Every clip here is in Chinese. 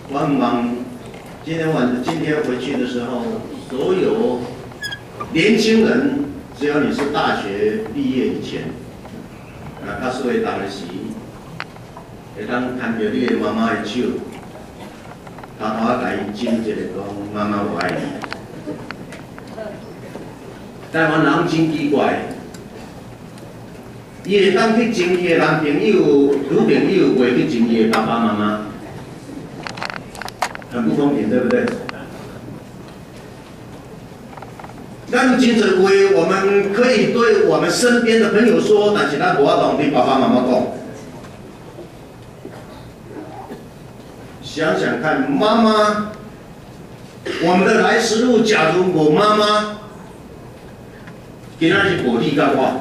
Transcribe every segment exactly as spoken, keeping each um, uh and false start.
我很忙，今天晚今天回去的时候，所有年轻人，只要你是大学毕业以前，啊，他是会当的时，会当牵着你的妈妈的手，偷偷啊甲伊亲一个讲妈妈我爱你。台湾人真奇怪，伊会当去亲伊的男朋友、女朋友，袂去亲伊的爸爸妈妈，很不公平，对不对？咱有真侪话，我们可以对我们身边的朋友说，但是咱无法同对爸爸妈妈讲。想想看，妈妈，我们的来时路，假如我妈妈。今仔日无你甲我，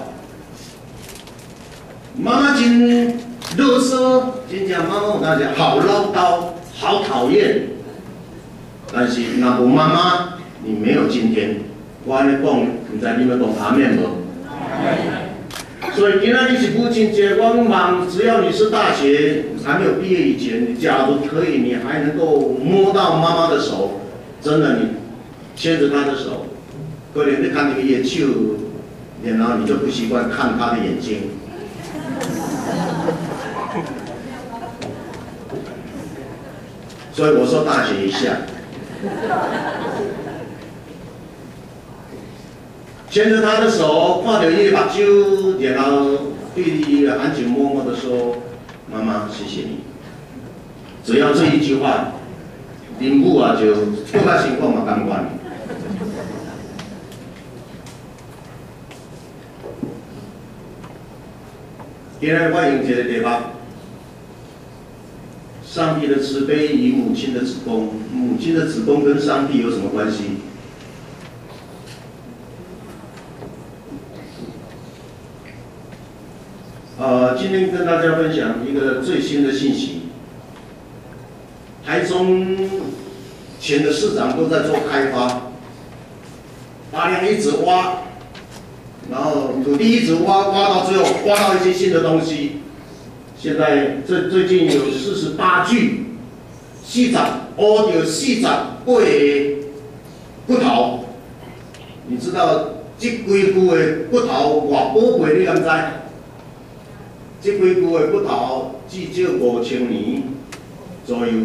妈妈真啰嗦，真正妈妈有当时好唠叨，好讨厌。但是若无妈妈，你没有今天。我安尼讲，唔知你们讲阿面无？所以今仔日是父亲节，我忙，只要你是大学还没有毕业以前，假如可以，你还能够摸到妈妈的手，真的你牵着她的手，可能你看那个叶手。然后你就不习惯看他的眼睛，所以我说大学一下，牵着他的手，看着伊的目睭，然后对伊安静默默的说：“妈妈，谢谢你。”只要这一句话，恁母啊就更加情况嘛感官。今天我用一个题目：上帝的慈悲与母亲的子宫，母亲的子宫跟上帝有什么关系？呃，今天跟大家分享一个最新的信息：台中前的市长都在做开发，大量一直挖。然后土地一直挖，挖到最后挖到一些新的东西。现在这最近有四十八具四十，挖到四十八个骨头。你知道这几具的骨头偌宝贵，你敢知？这几具的骨头至少五千年左右。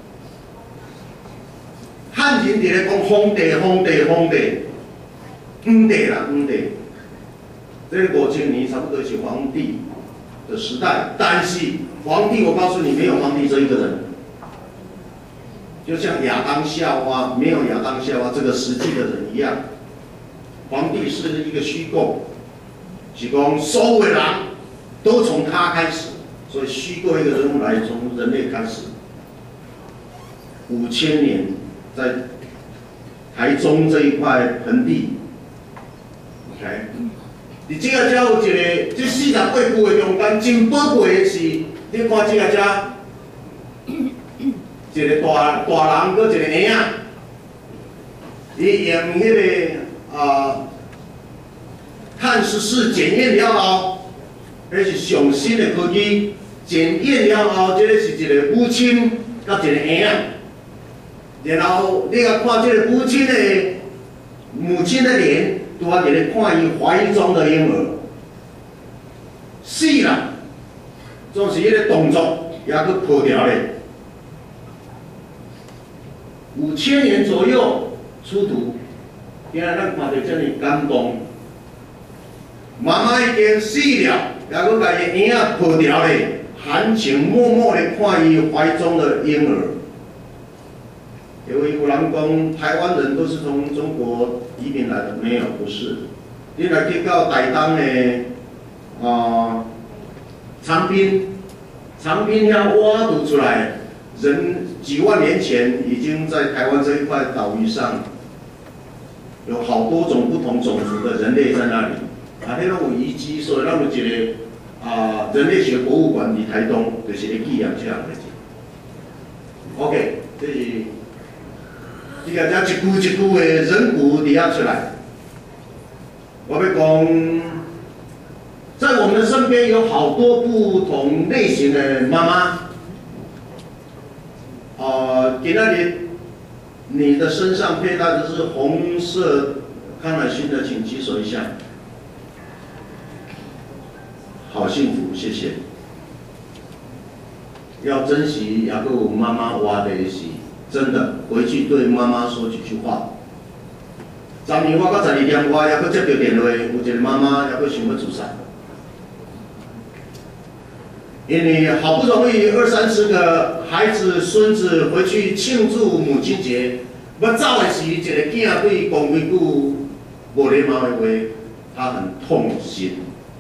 汉人伫咧讲皇帝，皇帝，皇帝，皇帝啦，皇帝。这个五千年差不多是皇帝的时代，但是皇帝，我告诉你，没有皇帝这一个人，就像亚当夏娃没有亚当夏娃这个实际的人一样，皇帝是一个虚构，是讲所有的人都从他开始，所以虚构一个人物来从人类开始，五千年在台中这一块盆地 ，OK。伫这个遮有一个，这四十八具的中间真宝贵的是，你看这个遮，一个大大人，搁一个婴仔，伊用迄个啊碳十四检验了后，迄是上新的科技，检验了后，这个是一个母亲甲一个婴仔，然后你甲看这个母亲的母亲的脸。拄啊，伫咧看伊怀中的婴儿，死啦，总是迄个动作也佫破掉咧。五千年左右出土，今仔咱看到遮尔感动。妈妈已经死了，也佫甲伊婴仔破掉咧，含情脉脉地看伊怀中的婴儿。因为有人讲台湾人都是从中国移民来的，没有，不是。你来去到台东的啊、呃、长滨，长滨遐挖土出来，人几万年前已经在台湾这一块岛屿上，有好多种不同种族的人类在那里，啊，迄种有遗迹，所以咱有一个啊、呃、人类学博物馆伫台东，就是会纪念这样的。OK， 这是。这个遮一句一句的人骨底下出来，我要讲，在我们的身边有好多不同类型的妈妈，呃， 今仔日你的身上佩戴的是红色康乃馨的，请举手一下。好幸福，谢谢。要珍惜，也有妈妈活的是真的，回去对妈妈说几句话。昨暝我到十二点，我也阁接到电话，有一个妈妈也阁想要自杀。 因为好不容易二三十个孩子、孙子回去庆祝母亲节，要走的时，一个囝对讲几句无礼貌的话，他很痛心。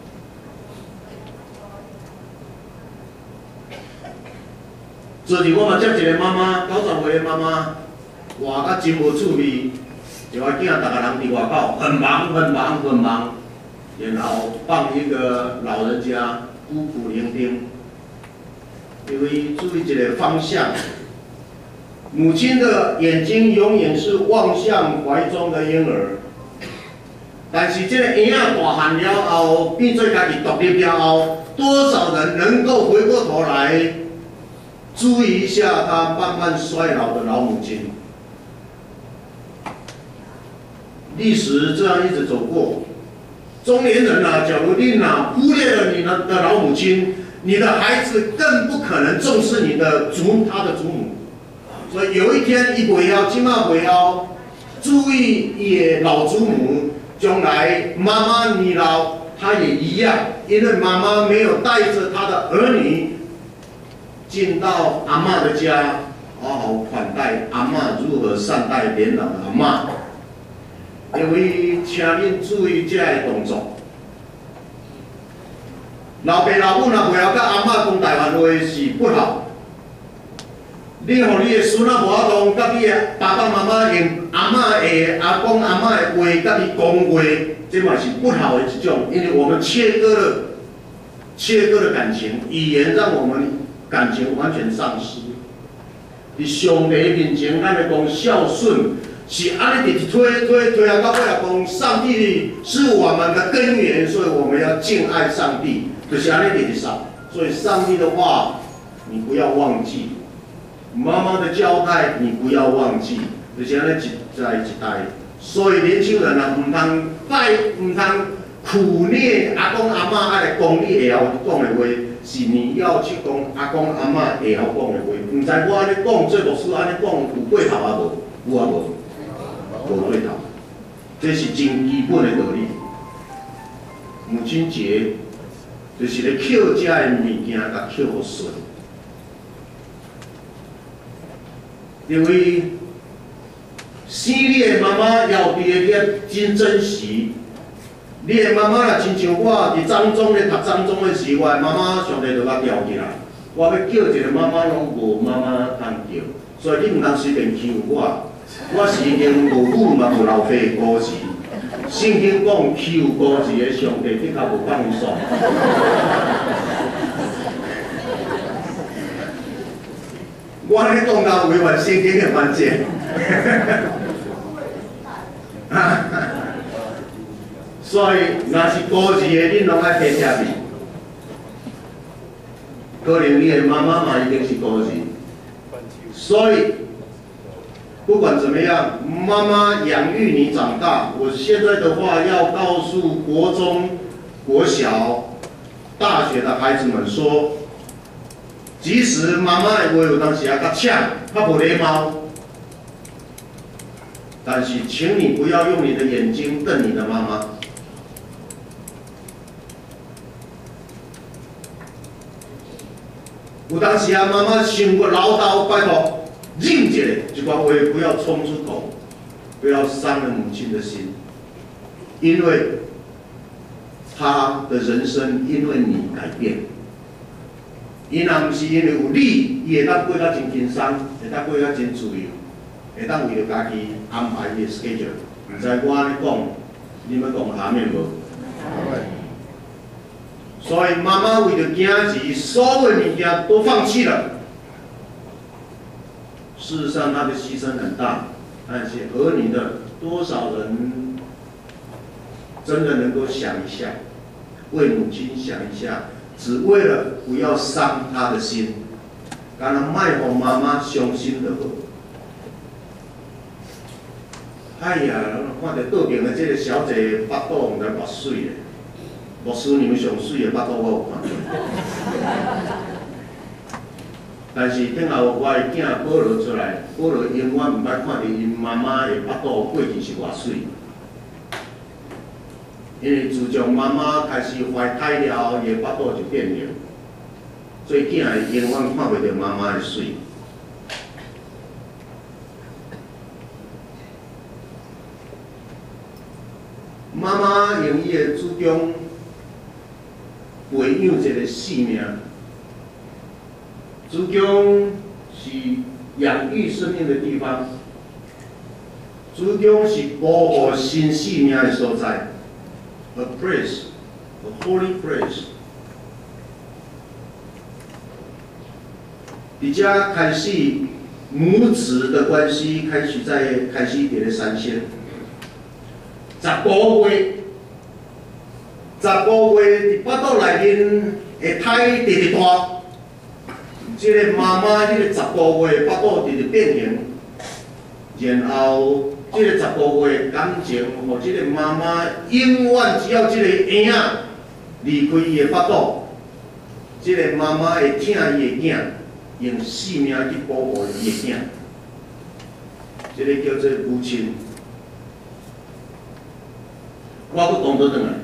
昨日我嘛接一个妈妈，九十岁的妈妈，活甲真无趣味，一个囝逐个人伫外口，很忙很忙很忙，然后放一个老人家孤苦伶仃。 因为注意一个方向，母亲的眼睛永远是望向怀中的婴儿，但是这个婴仔大汉了后，变做家己独立了后，多少人能够回过头来注意一下他慢慢衰老的老母亲？历史这样一直走过，中年人啊，假如你哪忽略了你的老母亲。 你的孩子更不可能重视你的祖他的祖母，所以有一天伊袂晓，即马袂晓注意也老祖母，将来妈妈你老，他也一样，因为妈妈没有带着他的儿女进到阿嬷的家，好好款待阿嬷，如何善待年老的阿嬷。因为请恁注意这个动作。 老爸老母若袂晓甲阿嬷讲台湾话是不好。你互你的孙仔无法度甲你的爸爸妈妈用阿嬷的阿公阿嬷的话甲你讲话，这嘛是不好的一种，因为我们切割了切割了感情，语言让我们感情完全丧失。伫上帝面前，咱来讲孝顺，是安尼直推推推啊到尾来讲，上帝是我们的根源，所以我们要敬爱上帝。 就是安尼直直上，所以上帝的话你不要忘记，妈妈的交代你不要忘记，就是安尼一代一代。所以年轻人啊，唔通拜，唔通苦念阿公阿嬷爱来讲你会晓讲的话，是你要去讲阿公阿嬷会晓讲的话。唔知我安尼讲，做牧师安尼讲有对头啊无？有啊无？无对头，这是真基本的道理。母亲节。 就是咧捡遮的物件，甲捡好顺。因为生你的妈妈要伫你真珍惜。你的妈妈若亲像我伫彰中咧读彰中的时，我的妈妈上帝就甲调起来。我要叫一个妈妈拢无妈妈通叫，所以你毋通随便欺负我。我是已经无母嘛无老岁的孤儿。 圣经讲欺负孤儿的上帝，的确无放伊爽。我安尼讲到违反圣经的关键。所以，若是孤儿的，恁拢爱体贴伊。可能你的妈妈嘛已经是孤儿，所以。 不管怎么样，妈妈养育你长大。我现在的话要告诉国中、国小、大学的孩子们说，即使妈妈的话有当时也较呛、较无礼貌，但是请你不要用你的眼睛瞪你的妈妈。有当时啊，妈妈伤过唠叨，拜托。 忍一下，一句话不要冲出口，不要伤了母亲的心，因为他的人生因为你改变。伊若不是因为有你，伊会当过较真轻松，会当过较真自由，会当为着家己安排伊的 schedule。唔知我安尼讲，你们讲下面无？所以妈妈为着囝儿，所有物件都放弃了。 事实上，他的牺牲很大，但是儿女的多少人真的能够想一下，为母亲想一下，只为了不要伤她的心，敢若卖互妈妈伤心就好。 哎呀，看到倒边的这个小姐巴肚唔知偌水的，牧师娘上水的巴肚我有看过。但是顶后我的囝保罗出来，保罗永远唔捌看到因妈妈的巴肚过去是偌水。因为自从妈妈开始怀胎了，伊的巴肚就变形，所以囝会永远看袂到妈妈的水。妈妈用伊的子宫培养一个性命，子宫是养育生命的地方，子宫是保护新性命的所在 ，a place, a holy place。伫遮开始母子的关系开始在开始伫咧产生。十个月，十个月伫巴肚内面会胎直直大，即、这个妈妈即、这个十个月巴肚直直变形，然后即、这个十个月感情，互即个妈妈永远只要即个婴仔离开伊的巴肚，即、这个妈妈会疼伊的囝，用性命去保护伊的囝，即、这个叫做母亲。我阁讲倒转来，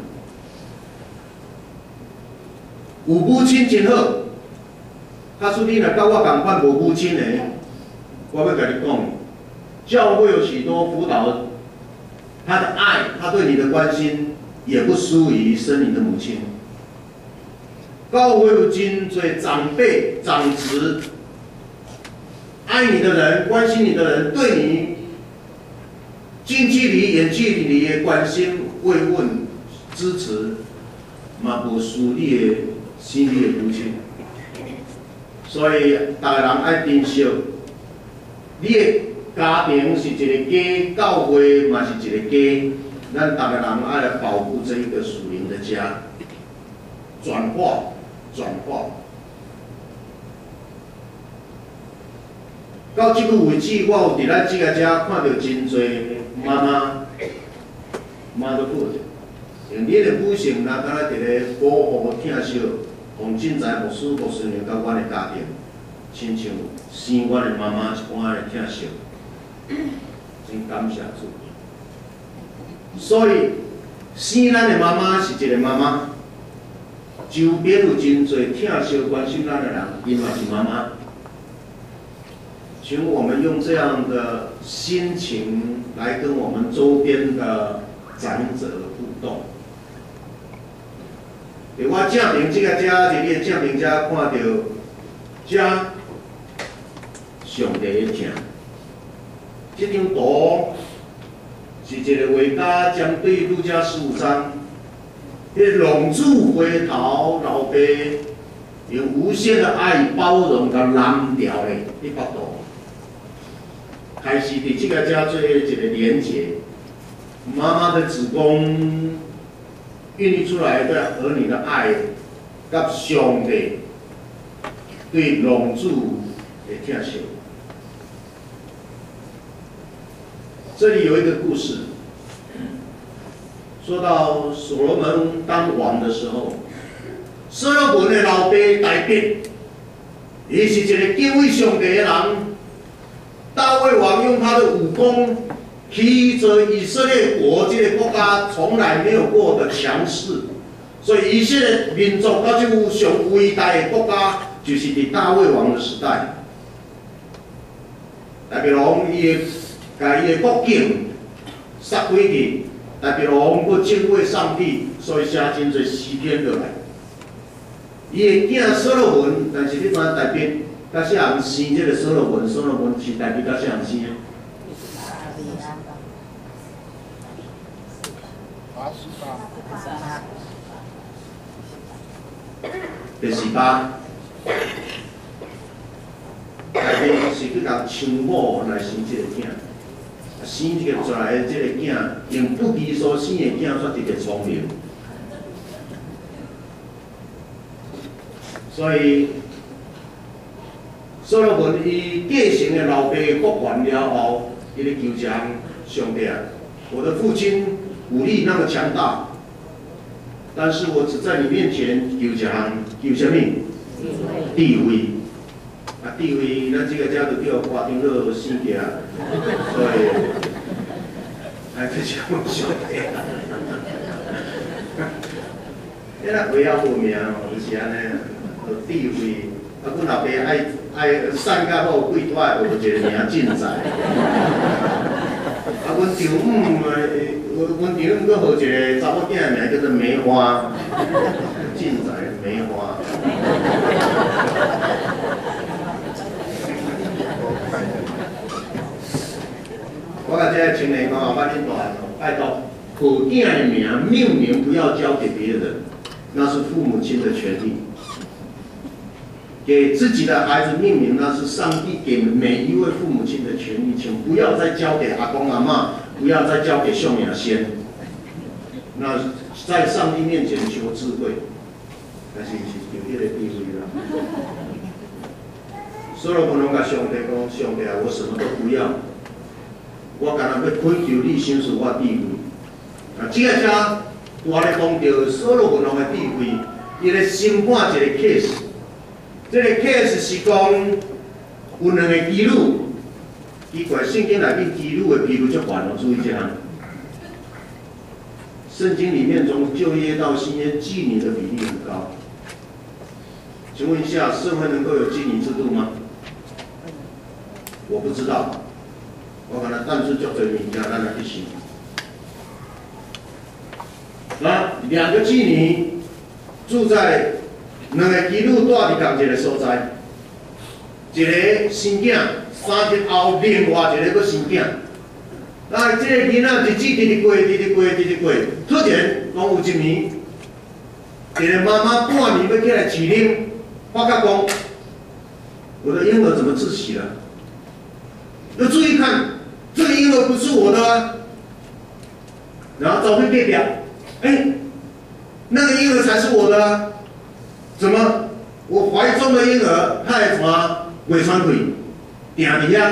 有母亲真好。假使你若甲我共款无母亲的，我要甲你讲，教会有许多辅导，他的爱，他对你的关心，也不输于生你的母亲。教会有真侪长辈、长子，爱你的人、关心你的人，对你近距离、远距离的关心。慰问、支持，嘛无输你的生你的母亲，所以逐个人爱珍惜。你的家庭是一个家，教会嘛是一个家，咱逐个人爱来保护这一个属灵的家，转化、转化。到即个为止，我有伫咱即个遮看到真侪妈妈。妈都顾着，用你的母性啦，敢若伫咧保护、疼惜，互真侪牧师、牧师娘甲阮的家庭，亲像生阮的妈妈一般的疼惜，真感谢主。所以生咱的妈妈是一个妈妈，周边有真侪疼惜、关心咱的人，伊嘛是妈妈。请我们用这样的心情来跟我们周边的长者互动。伫我正面即个遮，伫你的正面遮看到遮上帝的镜，这张图是一个画家针对路加十五章，迄龙柱回头老爸用无限的爱包容甲揽掉的迄幅图。开始伫即个遮做一个连结，妈妈的子宫孕育出来对儿女的爱，甲上帝对龙主的疼惜。这里有一个故事，说到所罗门当王的时候，所罗门的老爸大卫，伊是一个敬畏上帝的人。大卫王用他的武功，提着以色列国这个国家从来没有过的强势，所以以色列民族到这有上伟大的国家，就是伫大卫王的时代。大卫王伊的甲伊的国境杀几去，大卫王佫敬畏上帝，所以写真侪诗篇落来。伊的囝所罗门，但是你知大卫。甲谁人生这个所罗门？所罗门是大卫甲谁人生的？第十八，大卫是去甲抢某来生这个囝，生这个出来的这个囝，用不敌所生的囝，煞特别聪明，所以。所罗门伊继承了老爸国权了后，伊咧求强兄弟啊，我的父亲武力那么强大，但是我只在你面前求一项，求什么？地位。啊，地位，咱这个家就叫挂顶落生计啊，所以，哎，这是我兄弟啊。你若为了好命哦，就是安尼，有地位。啊，阮老爸爱爱瘦甲好，贵拖学一个名进财。啊，阮丈母诶，阮丈母阁学一个查某囝诶名叫做梅花，进财梅花。我甲这个青年讲，拜恁大汉哦，拜托，父囝的名命名不要交给别人，那是父母亲的权利。给自己的孩子命名，那是上帝给每一位父母亲的权利，请不要再交给阿公阿嬷，不要再交给秀雅仙。那在上帝面前求智慧，但是是有迄个地位啦。所罗门拢甲上帝讲：上帝啊，我什么都不要。我干那要恳求你显示我地位。啊，这个车我咧讲到所罗门王的地位，伊咧审判一个 case。这个 case 是讲有两个基路，奇怪，圣经内面基路的比率足悬哦，注意这项。圣经里面从旧约到新约妓女的比例很高。请问一下，社会能够有妓女制度吗？我不知道。我可能但是足多物件咱来去想。那两个妓女住在两个基路住伫同一个所在，一个生囝，三日后另外一个搁生囝。那这个囡仔日子直直过，直直过，直直过，突然讲有一年，一个妈妈半暝要起来起灵，发觉讲，我的婴儿怎么窒息了？要注意看。这个婴儿不是我的、啊，然后照片列表，哎，那个婴儿才是我的、啊，怎么我怀中的婴儿害什么胃穿溃，定伫遐，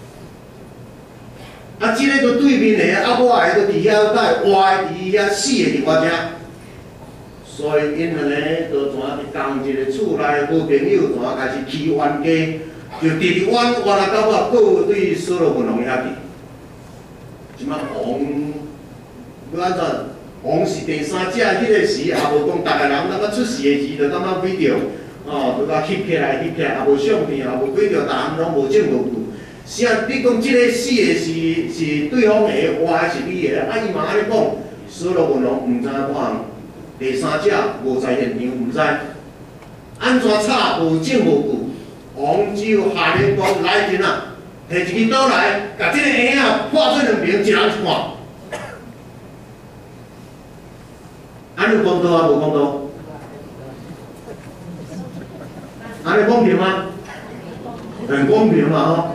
啊，这个都对面的啊，我的都伫遐在活伫遐，死的伫我遮，所以因两个都怎伫同一个厝内好朋友，怎开始起冤家，就直直冤冤啊到尾过对所罗门王遐去。即摆王，要安怎？王是第三者，迄个时也无讲，逐个人感觉出事的时，就感觉几条，哦，就甲翕起来翕起来，也无相片，也无几条，逐项拢无证无据。啥？你讲即个死的是是对方的，活的是你的，啊伊嘛安尼讲，所罗门王毋知影看，第三者无在现场，毋知安怎查无证无据，王只有下令讲来人啊！摕一支刀来，甲即个婴仔破做两边，一人一半。安尼有公道啊？无公道？安尼公平吗？很公平嘛吼。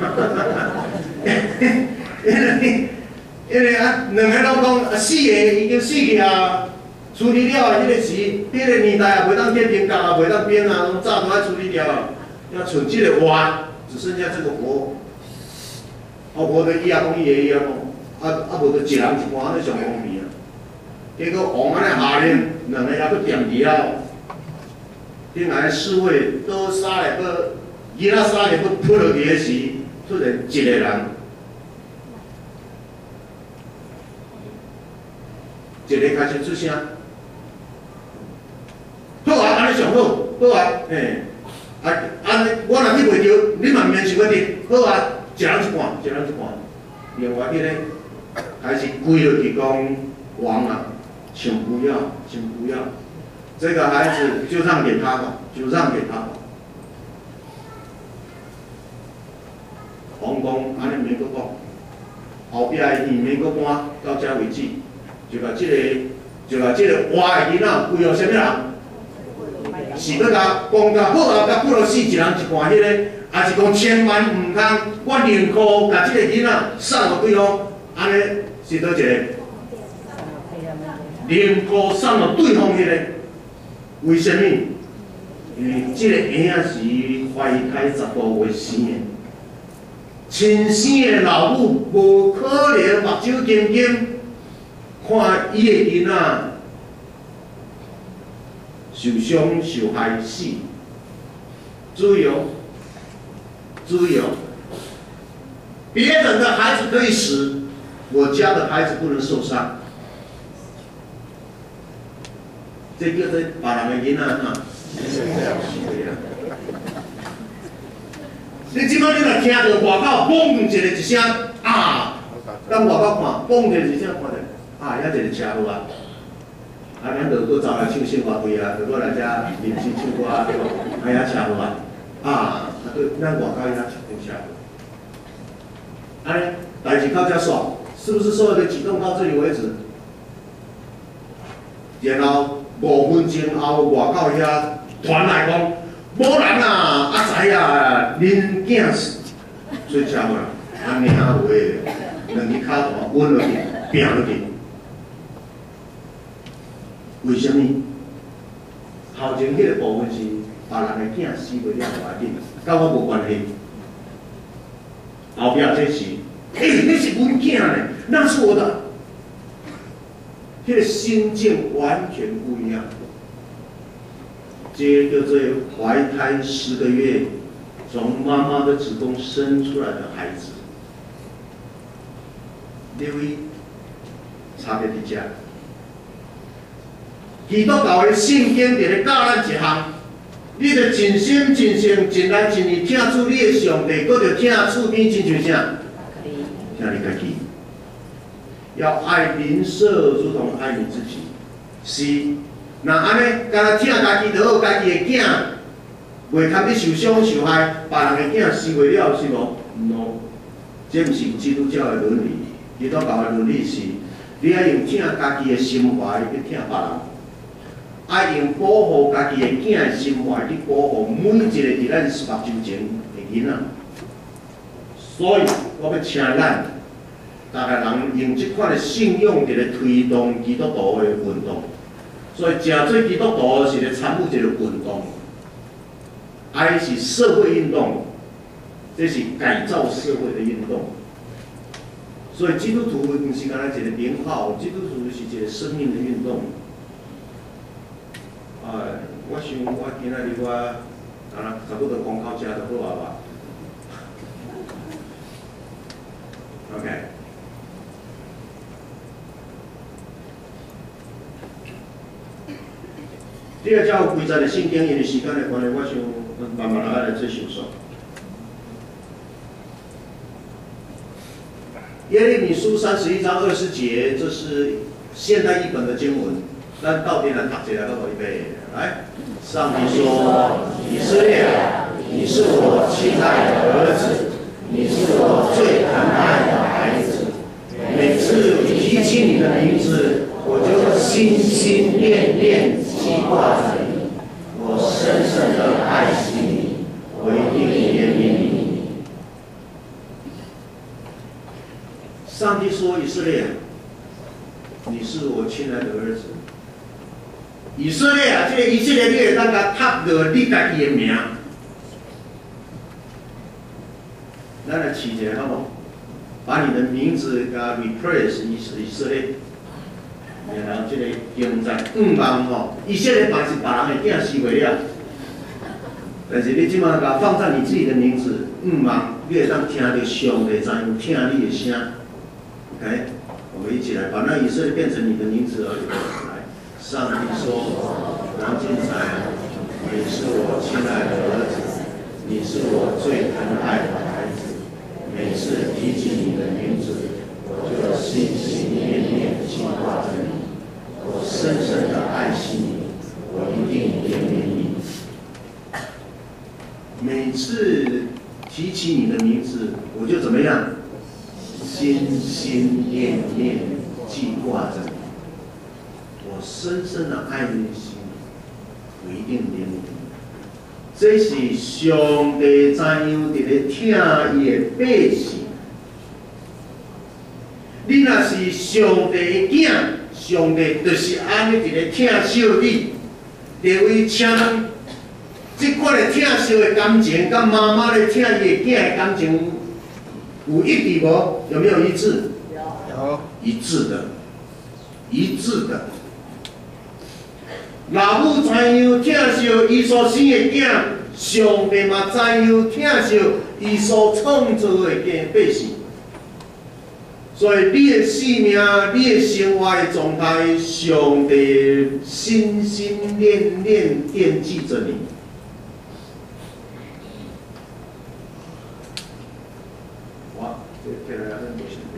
因为因为啊，两个拢讲啊，死个已经死去啊，处理了的迄个时，迄个年代也袂当变平角啊，袂当变啊，拢早都爱处理掉啊，要剩即个活，只剩下这个活。啊，无就伊也讲伊个，伊也讲，啊啊无就一人一半，安尼上公平啊。结果王安尼下令，两个也佫掂伫遐，顶来侍卫倒杀来佫，囡仔杀来佫扑落去个时，突然一个人，一个开始出声，好啊，安尼上好，好啊，嘿，啊安尼我若去袂着，你嘛免想要得，好啊。一人一半，一人一半。另外迄个开始跪落去讲王啊，请不要，请不要，这个孩子就让给他吧，就让给他吧。王讲安尼免阁讲，后壁的戏免阁搬到遮为止，就甲即、这个，就甲即个活的囡仔跪互啥物人？是要甲讲甲好啊，甲不落死一人一半迄、那个。也是讲千万唔通，我宁可甲即个囡仔送互对方，安尼是倒一个？宁可送互对方迄个，为什么？因为即个婴仔是怀胎十个月生的， 亲生的老母无可能目睭金金看伊的囡仔受伤受害死。注意哦，注意哦，别人的孩子可以死，我家的孩子不能受伤。这叫做别人的囡仔哈，你即摆你若听到外口嘣一个一声啊，咱外口看嘣一个一声，看着啊，遐一个车祸啊，啊，咱就搁走来唱新歌会啊，就搁来遮临时唱歌啊，对无？啊，遐车祸啊，啊，啊，对，咱外口遐出现车祸，安尼代志到遮煞，是不是所有的举动到这里为止？然后五分钟后，外口遐传来讲。无人啊，啊知啊，恁囝出车祸啦，安尼啊有诶，两支骹大稳落去，拼落去。为什么？后前迄个部分是别人的囝死袂了无要紧，甲我无关系。后壁这是，哎、欸，那是阮囝呢，那是我的，迄、那个心境完全不一样。这叫做怀胎十个月，从妈妈的子宫生出来的孩子，你会差别伫遮。基督教的圣经伫咧教咱一项，你着真心真性真来真意听主你的上帝，搁着听厝边亲像啥？听你家己，要爱邻舍如同爱你自己，是。那安尼，敢若疼家己就好，家己的囝袂堪你受伤受害，别人的囝死袂了是无 ？no， 这毋是基督教的伦理。基督教的伦理是，你要用疼家己的心怀去疼别人，爱用保护家己的囝的心怀去保护每一个伫咱十六周前的囡仔。所以，我要请咱逐个人用即款的信用，伫咧推动基督徒的运动。所以，真做基督徒是咧参与一个运动，爱是社会运动，这是改造社会的运动。所以，基督徒不是干那一个名号，基督徒是一个生命的运动。哎，我想我今仔日我啊，差不多光靠食就好啊吧。OK。这个叫规则的圣经，因为时间的关系，我想慢慢来来做叙述。耶利米书三十一章二十节，这是现代译本的经文。咱到底来读一下，我预备来。上帝说：“以色列，你是我亲爱的儿子，你是我最疼爱的孩子。每次提起你的名字，我就心心念念。”记挂着你，我深深的爱惜你，我一定怜悯你。上帝说：“以色列，你是我亲爱的儿子。”以色列啊，这个以色列，你会当甲插落你家己的名，咱来试一下好无？把你的名字甲 replace 以以色列。然后，这个经在五万吼，以色列凡是别人的囝死袂了，但是你即马甲放在你自己的名字五万，你会当听到上帝知影听你的声。OK， 我们一起来把那以色列变成你的名字而已。来，上帝说：“王金才，你是我亲爱的儿子，你是我最疼爱的孩子。每次提起你的名字，我就心心念念记挂着你。”我深深的爱惜你，我一定怜悯你。每次提起你的名字，我就怎么样？心心念念记挂着你。我深深的爱你心，我一定怜悯你。这是上帝怎样伫咧疼伊的百姓？你若是上帝的囝。上帝就是安尼一个疼惜你，就为请咱即款的疼惜的感情，甲妈妈咧疼伊的囝的感情有一致无？有没有一致？ 有。 一致的，一致的。老母知样疼惜伊所生的囝，上帝嘛知样疼惜伊所创造的百姓。所以你的生命、你的生活的状态，上帝心心念念惦记着你。哇，这这个咱无想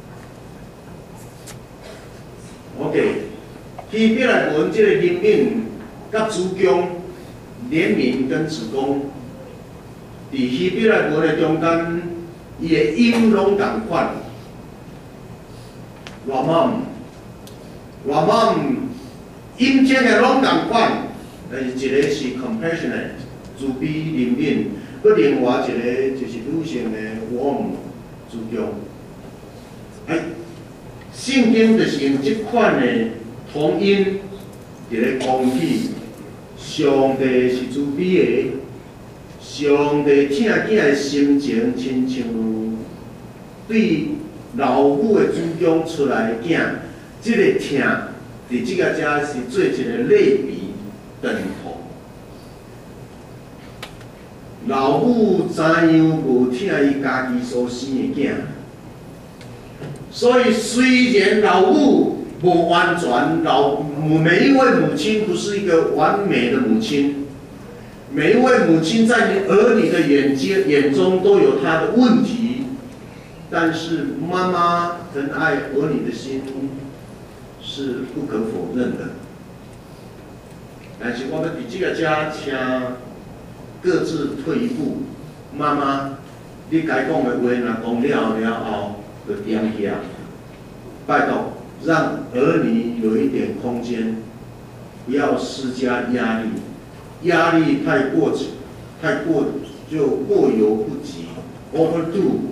到。OK， 希伯来文这个灵敏甲主公怜悯跟子宫，伫希伯来文的中间，伊的音拢共款。Ramam， Ramam， 音节的拢共款，但是一个是 compassionate， 慈悲怜悯，佮另外一个就是女性的 warm， 主强。哎，圣经就是用这款的同音，伫咧讲起上帝是慈悲的，上帝疼囝的心情，亲像对。老母的主公出来的囝，这个疼，伫即个遮是做一个类比等同。老母怎样无疼伊家己所生的囝？所以虽然老母无完全，老母每一位母亲不是一个完美的母亲，每一位母亲在你儿女的眼睛眼中都有她的问题。但是妈妈疼爱儿女的心是不可否认的。但是我们伫这个家，请各自退一步。妈妈，你该讲的话若讲了了后，就点下。拜托，让儿女有一点空间，不要施加压力。压力太过太过就过犹不及 ，overdo。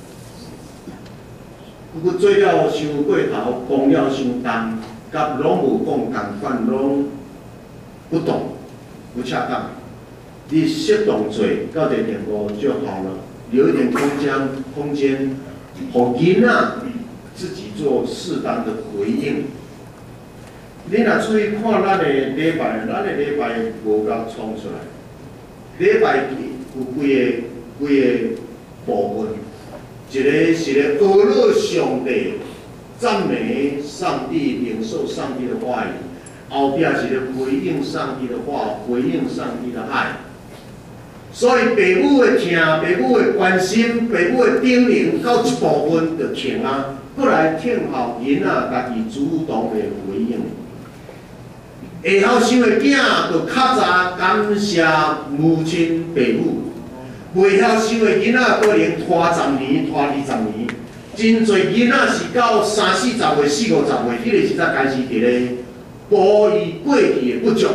如果做了伤过头，讲了伤重，甲拢无讲共款，拢不懂、不恰当。你适当做到一个程度就好了，留一点空间，空间，互囡仔自己做适当的回应。你若注意看咱的礼拜，咱的礼拜无够创出来，礼拜有几个几个部分。一个是咧阿乐上帝，赞美上帝，领受上帝的话语；后边是咧回应上帝的话，回应上帝的爱。所以父母的听，父母的关心，父母的叮咛，到一部分就停啊，过来听候囡仔家己主动的回应。下后生的囝就较早感谢母亲父母。袂晓想的囡仔，可能拖十年、拖二十年，真侪囡仔是到三四十岁、四五十岁，迄、那个时才开始伫咧补伊过去的不足。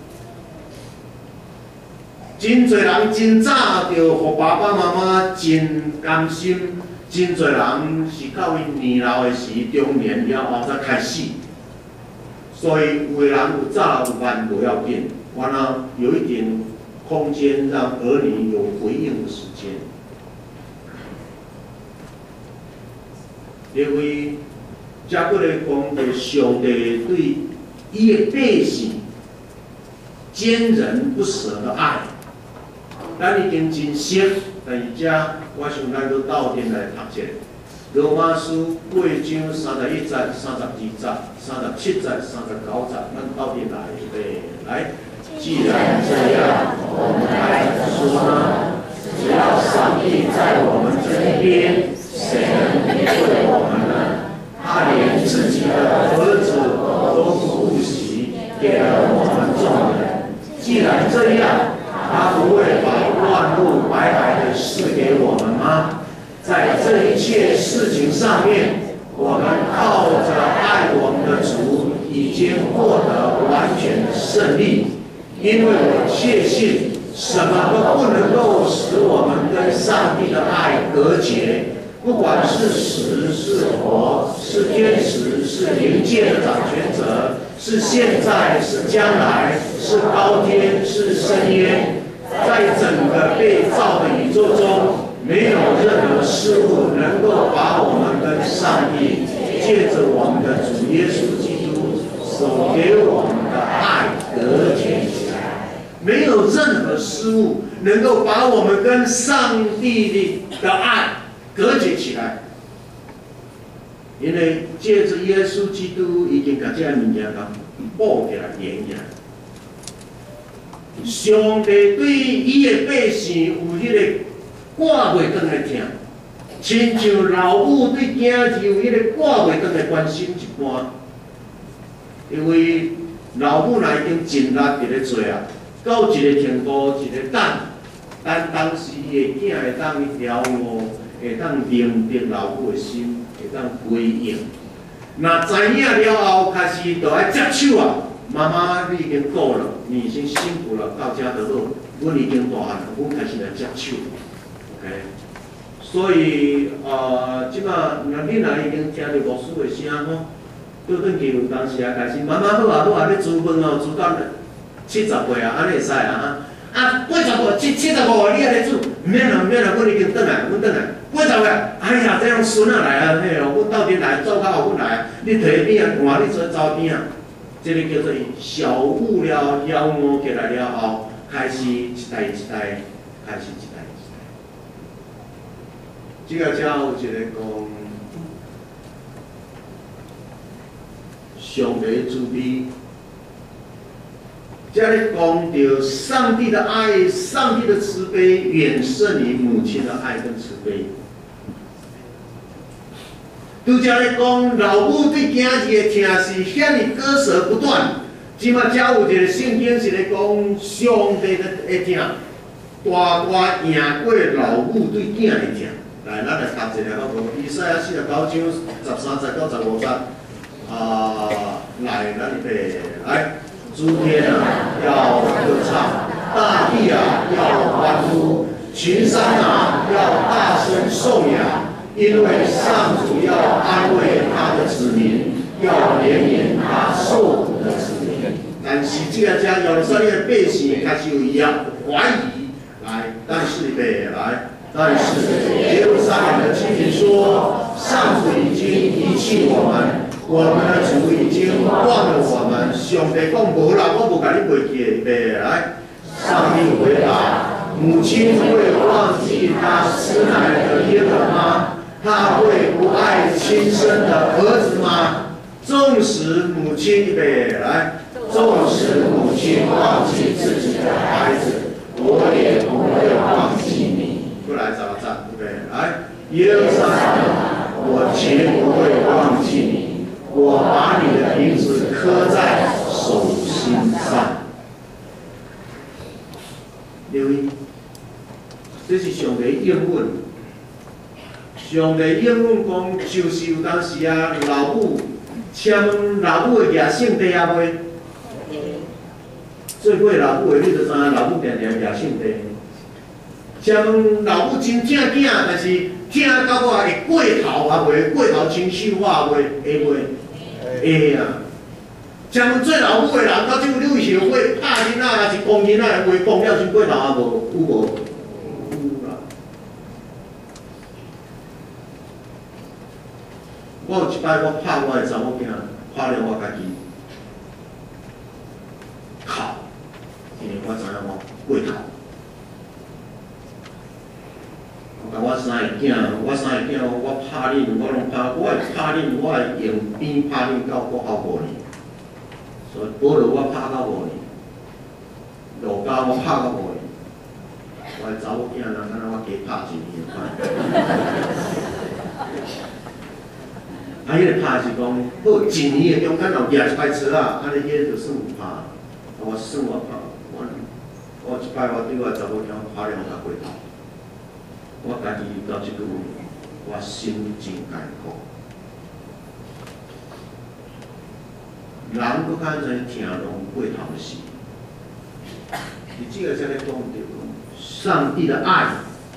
真侪人真早就互爸爸妈妈真甘心，真侪人是到伊年老的时，中年了后才开始。所以有的人有早有晚不要紧，完了有一点。空间让儿女有回应的时间，因为加过来讲的上帝对伊的百姓坚韧不舍的爱，咱已经真熟，但是遮我想咱搁斗阵来读者。罗马书八章三十一节、三十二节、三十七节、三十九节，咱斗阵来预备来。既然这样，我们还说呢？只要上帝在我们这边，谁能离弃我们呢？他连自己的儿子都不顾惜，给了我们众人。既然这样，他不会把万物白白的赐给我们吗？在这一切事情上面，我们靠着爱我们的主，已经获得完全的胜利。因为我确信，什么都不能够使我们跟上帝的爱隔绝。不管是死是活，是天使，是灵界的掌权者，是现在，是将来，是高天，是深渊，在整个被造的宇宙中，没有任何事物能上帝借着我们的主耶稣基督所给我们的爱隔绝起来，没有任何事物能够把我们跟上帝的爱隔绝起来，因为借着耶稣基督已经把这个物件甲补起来、连起来。上帝对伊的百姓有迄个挂袂转的疼，亲像老母对囝儿有迄个挂袂转的关心一般。因为老母若已经尽力伫咧做啊，到一个程度，一个等，等当时伊的囝会当了悟，会当明白老母的心，会当回应。若知影了后，开始就爱接手啊。妈妈，你已经够了，你已经辛苦了，到家得乐，阮已经大汉了，阮开始来接手 ，OK。所以，呃，即马若你若已经听到牧师的声吼，倒转去有当时啊开始，妈妈好啊好啊，你煮饭哦，煮到七十岁啊，安尼会使啊啊，啊八十岁七七十五你还咧煮，唔免啦唔免啦，阮已经转来，阮转来，八十岁，哎呀，这样孙仔来啊，嘿哦，阮斗阵来，走到后阮来，你摕边啊换你做走边啊。这个叫做小悟了、了悟起来了后，开始一代一代，开始一代一代。这个才有一个讲，上帝慈悲，这里讲到上帝的爱，上帝的慈悲远胜于母亲的爱跟慈悲。拄则咧讲，老母对囝儿的疼是遐尼割舍不断。即马才有一个圣经是咧讲，上帝的疼大大赢过老母对囝的疼。来，咱来读一下好无？以赛亚四十九章十三节到十五节。啊，来，咱预备，来，诸天啊要歌唱，大地啊要欢呼，群山啊要大声颂扬。因为上主要安慰他的子民，要怜悯他受苦的子民。但是这个家有上帝的百姓开始有一样怀疑，来，但是预备来，但是耶路撒冷的居民说，上主已经遗弃我们，我们的主已经忘了我们。上帝讲无啦，我无甲你忘记的，预备来。上帝回答：母亲会忘记她吃奶的婴儿吗？他会不爱亲生的儿子吗？纵使母亲预备来，纵使母亲忘记自己的孩子，我也不会忘记你。过来找找，预备来，耶路撒冷，我绝不会忘记你，我把你的名字刻在手心上。留意，这是上帝应允。上帝应允讲，就是有当时啊，老母请问老母会举圣地啊袂？做过老母的，你就知影老母定定举圣地。请问老母真正囝，但是疼到我会过头啊袂？过头情绪化袂？会袂？会啊。请问做老母的人，到即有你有后悔拍囡仔还是讲囡仔的话讲了真过头啊无？有无？我有一摆，我拍我的查某囝，拍了我家己哭，因为我知影我过头。我甲我三个囝，我三个囝，我拍恁，我拢拍，我会拍恁，我会用鞭拍恁到我后五年，所以保罗我拍到五年，路加我拍到五年，我的查某囝人，敢若我加拍一年拍。啊，迄个拍是讲，好一年的中间有廿一摆车啊，安尼迄就算有拍。啊，我算我拍，我我一摆我对我查某囝拍了较过头，我家己到即句，我心真艰苦。人搁较安尼听拢过头的事，你这个才咧讲到上帝的爱，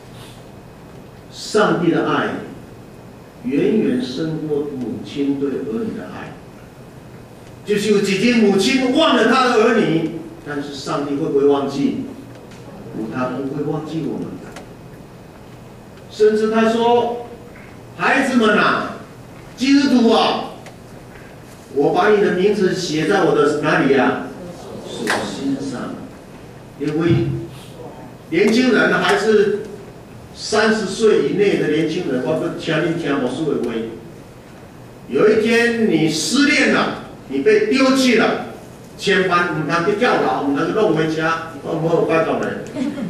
上帝的爱。远远胜过母亲对儿女的爱，就是有几天母亲忘了她的儿女，但是上帝会不会忘记？他不会忘记我们的。甚至他说：“孩子们啊， 基督徒啊，我把你的名字写在我的哪里呀、啊？手心上。因为年轻人还是三十岁以内的年轻人，我不请你听我说的话。有一天你失恋了，你被丢弃了，千万唔通去跳楼，唔通去弄回家，我没有办法的。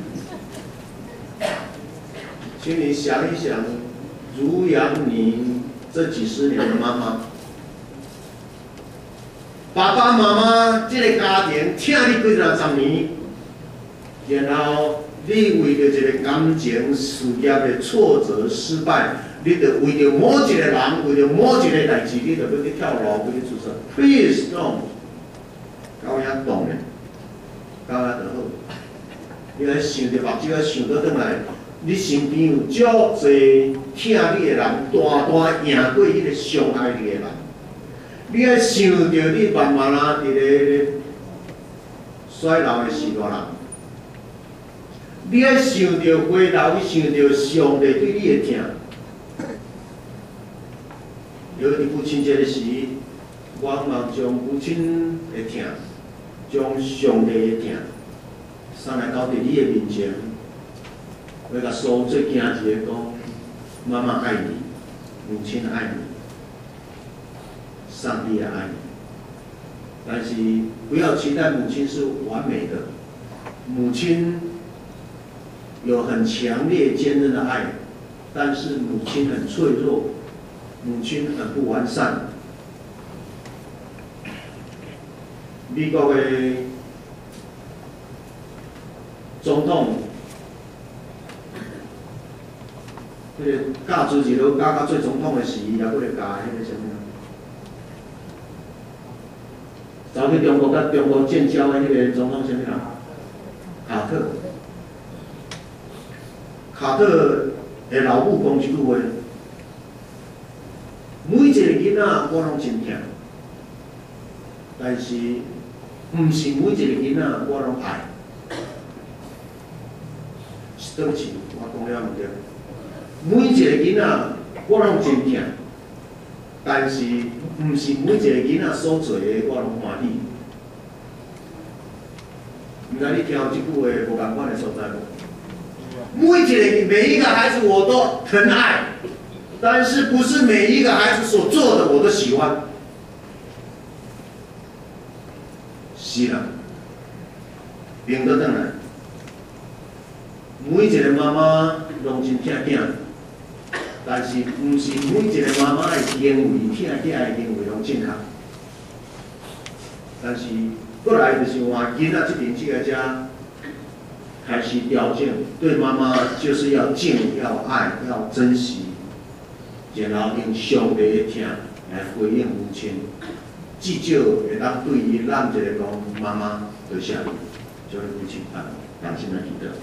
请你想一想，儒养你这几十年的妈妈，爸爸妈妈这个家庭疼你几多十年，然后你为着一个感情事业的挫折失败，你就为着某一个人，为着某一个代志，你就要去跳楼，要去自杀。Please don't， 到遐懂的，到遐就好。你来想着目睭，要想倒转来。你身边有足多疼你的人，大大赢过迄个伤害你的人。你要想着你慢慢啊，伫个衰老的时代人，你要想着回头，想着上帝对你的疼。有伫父亲节的时，我嘛将父亲的疼，将上帝的疼，送来到伫你的面前。要甲所最惊一个讲，妈妈爱你，母亲爱你，上帝也爱你。但是不要期待母亲是完美的，母亲有很强烈坚韧的爱，但是母亲很脆弱，母亲很不完善。美国的总统。迄个教主日都教到做总统的时，也搁咧教迄个什么？走去中国甲中国建交的迄个总统什么人？卡特。卡特的老母讲一句话：每一个囡仔我拢真疼，但是毋是每一个囡仔我拢爱。对不起，我讲了毋对。每一个囡仔我拢真疼，但是毋是每一个囡仔所做的我拢欢喜。唔知你听这句话无共款的所在无？每一个每一个孩子我都疼爱，但是不是每一个孩子所做的我都喜欢。是啦，平倒转来，每一个妈妈拢真疼囝。但是，毋是每一个妈妈的行为、疼囝的行为拢正确。但是，过来就是话，囡仔这边这个家开始调整，对妈妈就是要敬、要爱、要珍惜，然后用上帝的疼来回应母亲，至少会当对于咱一个讲妈妈多谢你，就是母亲啊，感谢的记得。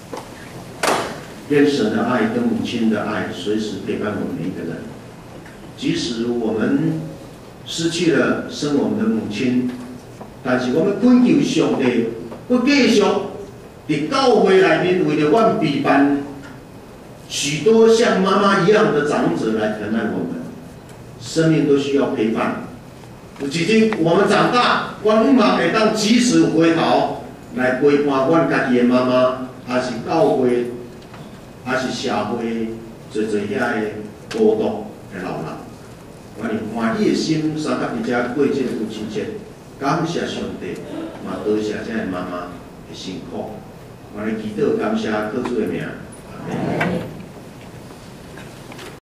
愿神的爱跟母亲的爱随时陪伴我们每一个人，即使我们失去了生我们的母亲，但是我们恳求上帝，要继续伫教会内面为了阮陪伴许多像妈妈一样的长者来疼爱我们。生命都需要陪伴。有一日我们长大，阮嘛会当及时回头来陪伴阮家己的妈妈，还是教会。还是社会做做遐个孤独的老人，我哋欢喜的心，三甲伫遮过这个父亲节，感谢上帝，嘛多谢这个妈妈的辛苦，我哋祈祷感谢靠主的名，阿门。